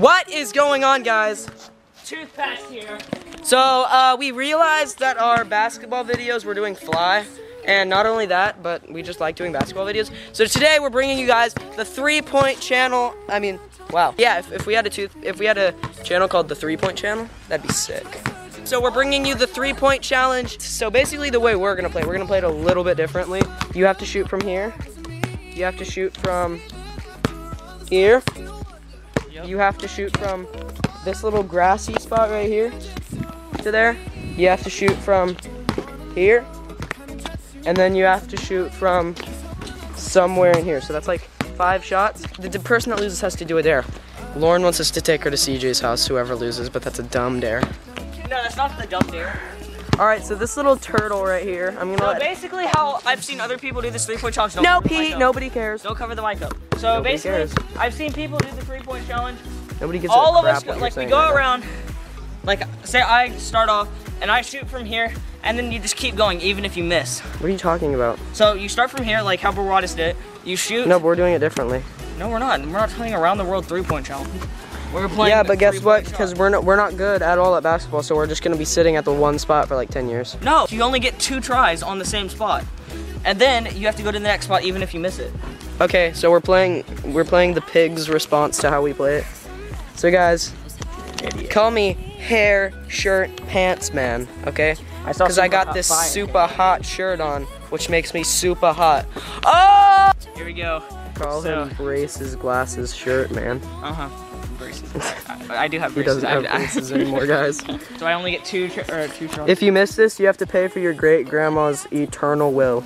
What is going on, guys? Toothpaste here. So, we realized that our basketball videos were doing fly. And not only that, but we just like doing basketball videos. So today we're bringing you guys the 3-point channel. I mean, wow. Yeah, if we had a channel called the 3-point channel, that'd be sick. So we're bringing you the 3-point challenge. So basically the way we're gonna play it a little bit differently. You have to shoot from here. You have to shoot from here. Yep. You have to shoot from this little grassy spot right here to there. You have to shoot from here. And then you have to shoot from somewhere in here. So that's like 5 shots. The person that loses has to do a dare. Lauren wants us to take her to CJ's house, whoever loses, but that's a dumb dare. No, that's not the dumb dare. All right, so this little turtle right here, I'm gonna basically how I've seen other people do this 3-point challenge. No, Pete, nobody cares. Don't cover the mic up. So Nobody basically, cares. I've seen people do the 3-point challenge. Nobody gives All a of crap us, what like you're we go saying right around, like say I start off and I shoot from here, and then you just keep going even if you miss. What are you talking about? So you start from here, like how Baradas did it. You shoot. No, but we're doing it differently. No, we're not. We're not playing around the world 3-point challenge. We're playing. Yeah, but guess what? Because we're not good at all at basketball, so we're just gonna be sitting at the one spot for like 10 years. No, you only get 2 tries on the same spot, and then you have to go to the next spot even if you miss it. Okay, so we're playing the pig's response to how we play it. So guys, call me hair, shirt, pants man, okay? Because I got this super hot shirt on, which makes me super hot. Oh! Here we go. Call him braces, glasses, shirt man. Uh-huh. Braces. I do have He braces. doesn't have braces anymore, guys. So I only get 2 tries. If you miss this, you have to pay for your great-grandma's eternal will.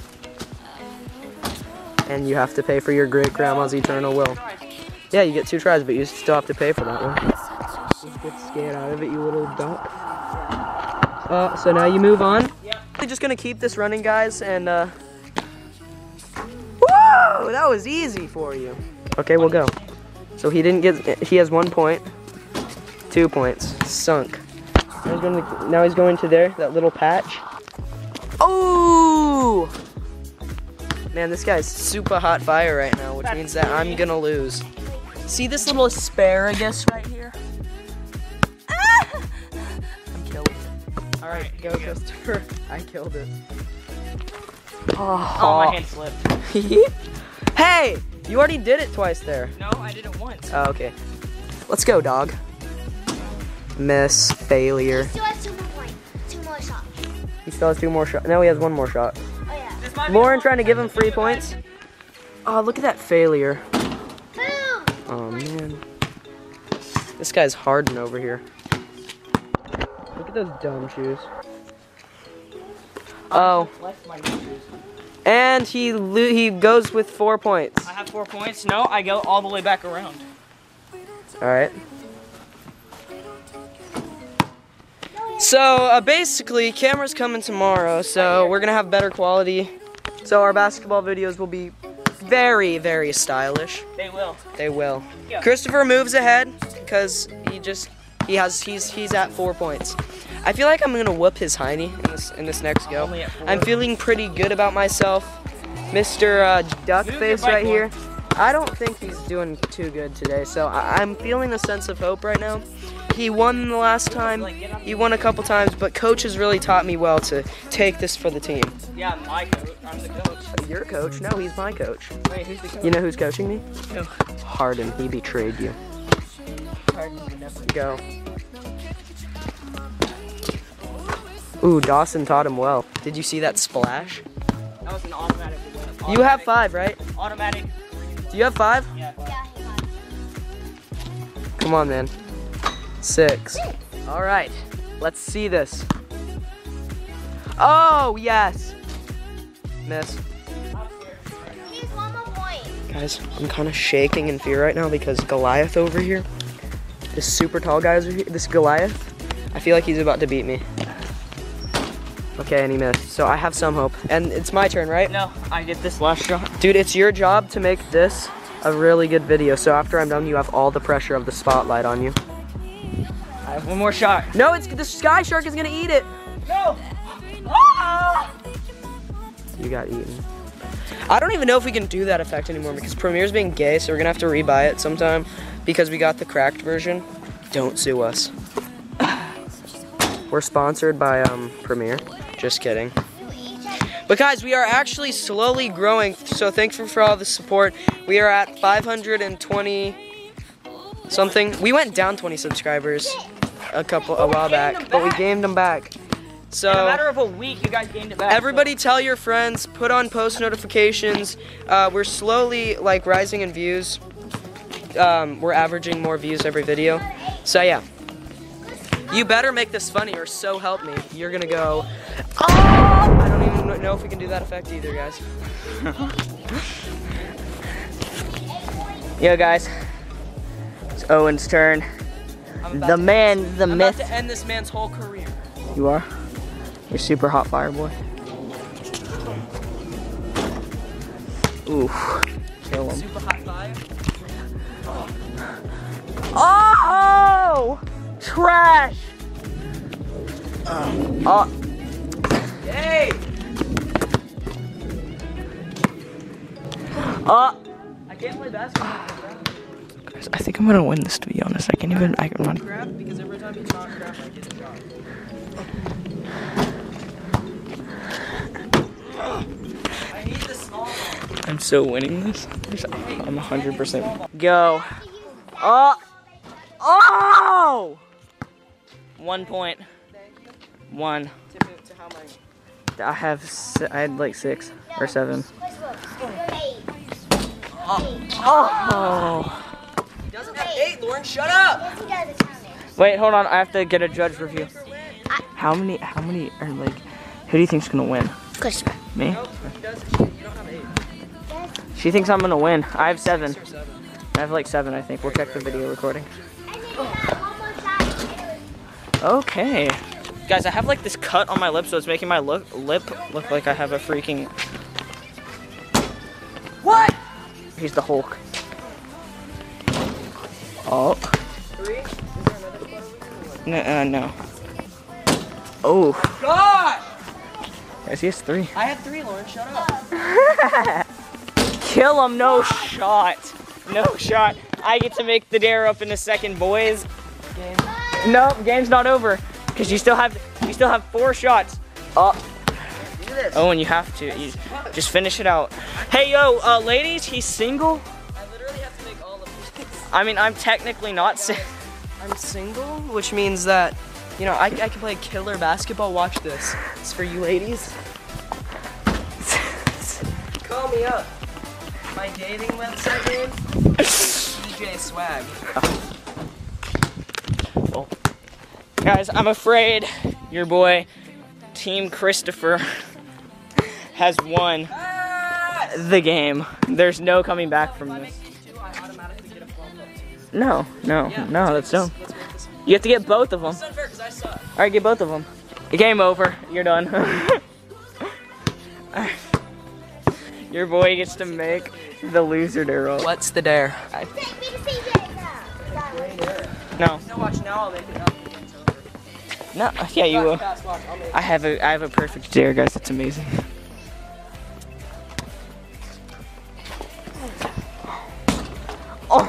And you have to pay for your great-grandma's eternal will. Yeah, you get 2 tries, but you still have to pay for that one. Just get scared out of it, you little duck. So now you move on. Yep. We're just gonna keep this running, guys, and whoa, that was easy for you. Okay, we'll go. So he has 1 point, 2 points, sunk. Now he's going to there, that little patch. Oh! Man, this guy's super hot fire right now, which means that I'm gonna lose. See this little asparagus right here? Ah! I'm killed. All right, go, Christopher. I killed it. Oh, my hand slipped. Hey, you already did it twice there. No, I did it once. Oh, okay. Let's go, dog. Miss, failure. He still has 2 more points. 2 more shots. He still has 2 more shots. Now he has 1 more shot. Oh yeah. Lauren trying to give him 3 points. Oh, look at that failure. Boom! Oh, man. This guy's hardened over here. Look at those dumb shoes. Oh. And he goes with 4 points. I have 4 points. No, I go all the way back around. All right. So basically, camera's coming tomorrow, so we're gonna have better quality. So our basketball videos will be very, very stylish. They will. They will. Yeah. Christopher moves ahead because he's at 4 points. I feel like I'm gonna whoop his hiney in this next go. Only at 4. I'm feeling pretty good about myself. Mr. Duckface right here. I don't think he's doing too good today, so I'm feeling a sense of hope right now. He won the last time, he won a couple times, but coach has really taught me well to take this for the team. Yeah, my coach. I'm the coach. Your coach? No, he's my coach. Wait, who's the coach? You know who's coaching me? Who? Harden. He betrayed you. Go. Ooh, Dawson taught him well. Did you see that splash? That was an automatic. You have 5, right? Automatic. Do you have 5? Yeah. Yeah, he won. Come on, man. 6. All right, let's see this. Oh, yes. Miss. He's 1 more point. Guys, I'm kind of shaking in fear right now because Goliath over here, this super tall guy over here, this Goliath, I feel like he's about to beat me. Okay, and he missed. So I have some hope. And it's my turn, right? No, I get this last shot. Dude, it's your job to make this a really good video. So after I'm done, you have all the pressure of the spotlight on you. I have 1 more shot. No, it's the sky shark is gonna eat it. No! Ah! You got eaten. I don't even know if we can do that effect anymore because Premiere's being gay, so we're gonna have to rebuy it sometime. because we got the cracked version. Don't sue us. We're sponsored by Premiere. Just kidding. But guys, we are actually slowly growing, so thanks for all the support. We are at 520 something. We went down 20 subscribers a while back, but we gained them back. So in a matter of a week, you guys gained it back. Everybody tell your friends, put on post notifications. We're slowly like rising in views. We're averaging more views every video. So yeah. You better make this funny or so help me. You're gonna go, oh! I don't even know if we can do that effect either, guys. Yo guys, it's Owen's turn. The man, the I'm myth. about to end this man's whole career. You are? You're super hot fire boy. Ooh, kill him. Super hot fire. Oh! Trash! Oh. Yay! Oh! I can't play basketball. Guys, I think I'm gonna win this, to be honest. I can run. Crap, because every time you talk crap, I get a job. I need the small ball. I'm so winning this. I'm 100%. Go. Oh! Oh! 1 point. One. To how many? I had like 6 or 7. Oh! He doesn't have 8, Lauren, shut up! Yes, he does. It's counted. Wait, hold on. I have to get a judge review. How many are like? Who do you think's gonna win? Christopher. Me? Nope, he doesn't. You don't have 8. She thinks I'm gonna win. I have 7. 6 or 7. I have like 7, I think. We'll check the video recording. And then you got one more shot. Okay. Guys, I have like this cut on my lip, so it's making my lip look like I have a freaking... What? He's the Hulk. Oh. 3? Is there another photo? No. Oh. God! Guys, he has 3. I have 3, Lauren, shut up. Kill him, no shot. No shot. I get to make the dare up in a second, boys. Game. No, game's not over. Because you still have 4 shots. Oh. Do this. Oh, and you have to. You just finish it out. Hey, yo, ladies, he's single. I literally have to make all of these. I mean, I'm technically not single. I'm single, which means that, you know, I can play killer basketball. Watch this. It's for you ladies. Call me up. My dating website name? DJ Swag. Oh. Guys, I'm afraid your boy, Team Christopher, has won the game. There's no coming back from this. No, that's dumb. You have to get both of them. It's unfair because I suck. All right, get both of them. Game over. You're done. Your boy gets to make the loser dare roll. What's the dare? Take me to CJ now. No. No, watch now. I'll make it up. No. Yeah, you will. Fast, watch. I'll make it. I have a perfect dare, guys. That's amazing. Oh.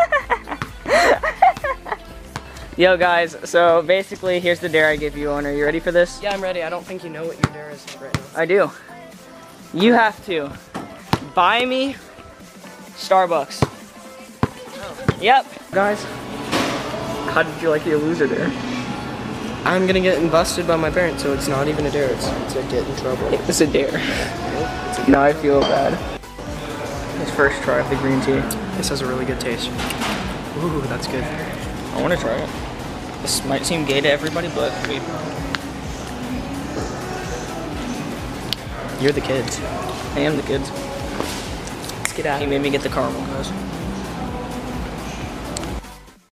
Yo, guys. So basically, here's the dare I give you, Owner. You ready for this? Yeah, I'm ready. I don't think you know what your dare is right now. I do. You have to buy me Starbucks. Oh. Yep. Guys, how did you like your loser dare? I'm gonna get busted by my parents, so it's not even a dare. It's a get in trouble. It was a dare. Now I feel bad. His first try of the green tea. This has a really good taste. Ooh, that's good. I want to try it. This might seem gay to everybody, but wait. You're the kids. I am the kids. Let's get out. He made me get the caramel, guys.